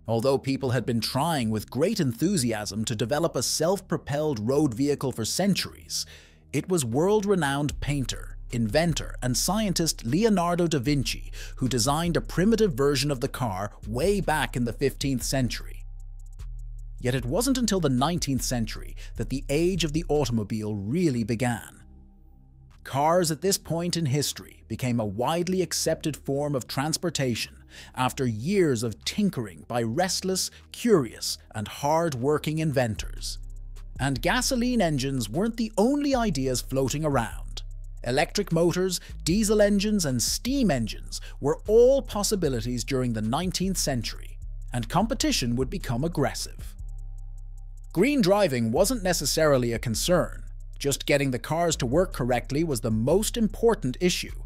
Although people had been trying with great enthusiasm to develop a self-propelled road vehicle for centuries, it was world-renowned painter, inventor, and scientist Leonardo da Vinci who designed a primitive version of the car way back in the 15th century. Yet it wasn't until the 19th century that the age of the automobile really began. Cars at this point in history became a widely accepted form of transportation after years of tinkering by restless, curious, and hard-working inventors. And gasoline engines weren't the only ideas floating around. Electric motors, diesel engines, and steam engines were all possibilities during the 19th century, and competition would become aggressive. Green driving wasn't necessarily a concern. Just getting the cars to work correctly was the most important issue.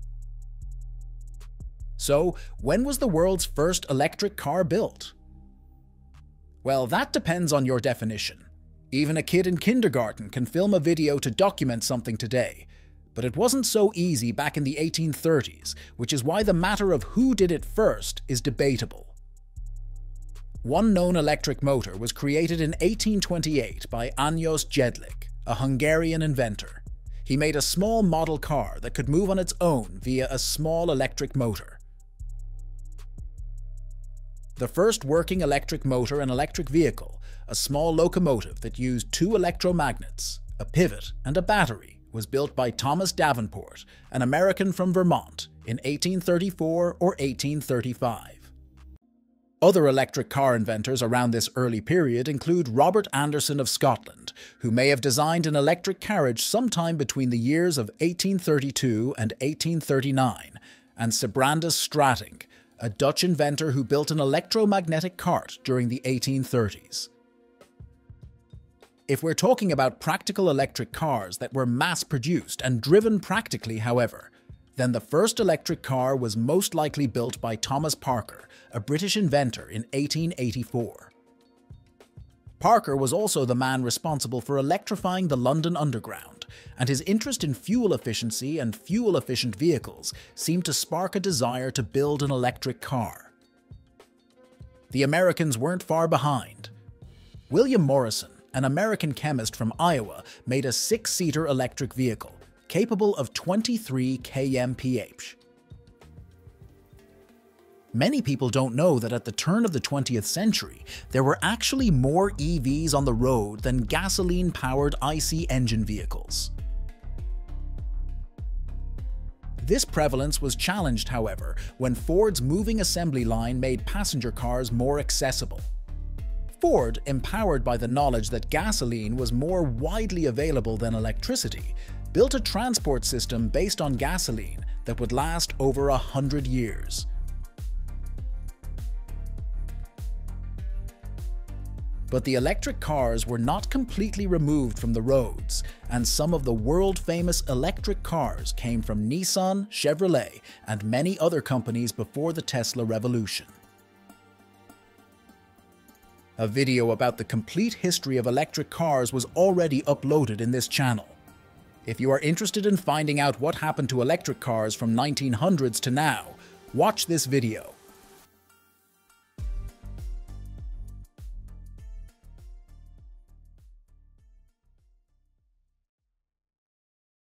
So, when was the world's first electric car built? Well, that depends on your definition. Even a kid in kindergarten can film a video to document something today, but it wasn't so easy back in the 1830s, which is why the matter of who did it first is debatable. One known electric motor was created in 1828 by Ányos Jedlik, a Hungarian inventor. He made a small model car that could move on its own via a small electric motor. The first working electric motor and electric vehicle, a small locomotive that used two electromagnets, a pivot, and a battery, was built by Thomas Davenport, an American from Vermont, in 1834 or 1835. Other electric car inventors around this early period include Robert Anderson of Scotland, who may have designed an electric carriage sometime between the years of 1832 and 1839, and Sibrandus Strating, a Dutch inventor who built an electromagnetic cart during the 1830s. If we're talking about practical electric cars that were mass-produced and driven practically, however, then the first electric car was most likely built by Thomas Parker, a British inventor, in 1884. Parker was also the man responsible for electrifying the London Underground, and his interest in fuel efficiency and fuel-efficient vehicles seemed to spark a desire to build an electric car. The Americans weren't far behind. William Morrison, an American chemist from Iowa, made a 6-seater electric vehicle, capable of 23 kmph. Many people don't know that at the turn of the 20th century, there were actually more EVs on the road than gasoline-powered IC engine vehicles. This prevalence was challenged, however, when Ford's moving assembly line made passenger cars more accessible. Ford, empowered by the knowledge that gasoline was more widely available than electricity, built a transport system based on gasoline that would last over 100 years. But the electric cars were not completely removed from the roads, and some of the world-famous electric cars came from Nissan, Chevrolet, and many other companies before the Tesla revolution. A video about the complete history of electric cars was already uploaded in this channel. If you are interested in finding out what happened to electric cars from 1900s to now, watch this video.